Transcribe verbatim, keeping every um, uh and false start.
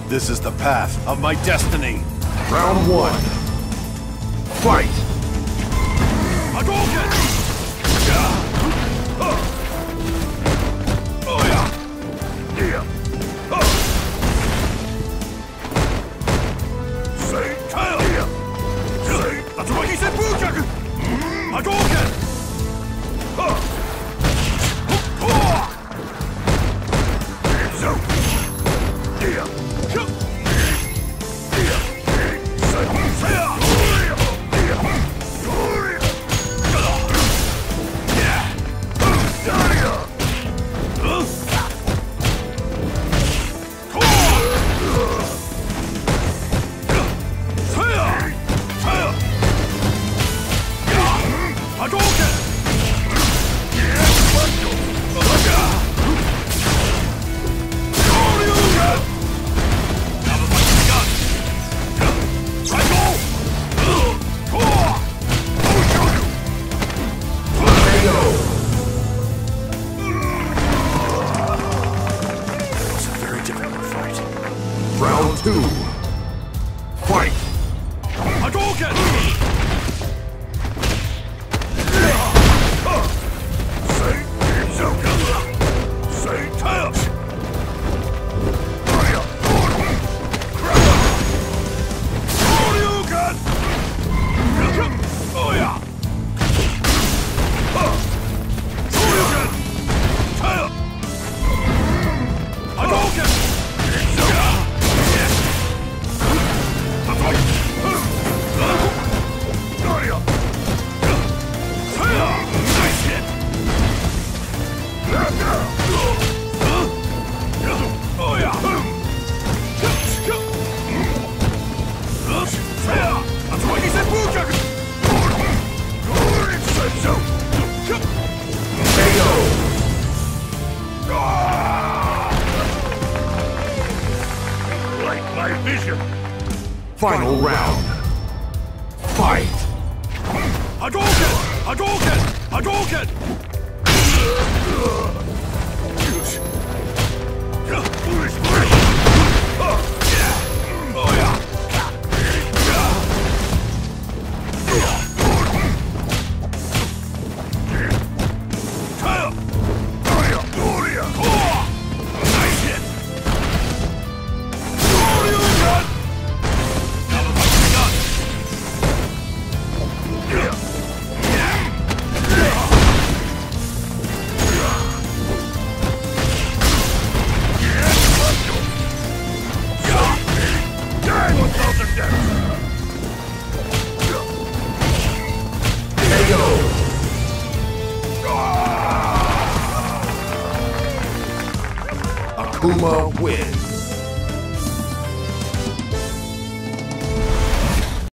This is the path of my destiny. Round one. Fight! Hadouken! Oh yeah! Yeah! Say, Kyle! Say, Tatsumaki Senpukyaku! Hadouken! So, yeah! Round two. Fight! Hadouken! Say, Say, Tails! Shoryuken! Oh yeah! Shoryuken! Tail! Hadouken! My vision. Final round. Fight! Hadouken! Hadouken! Hadouken! Oh yeah! Nice hit! Akuma wins.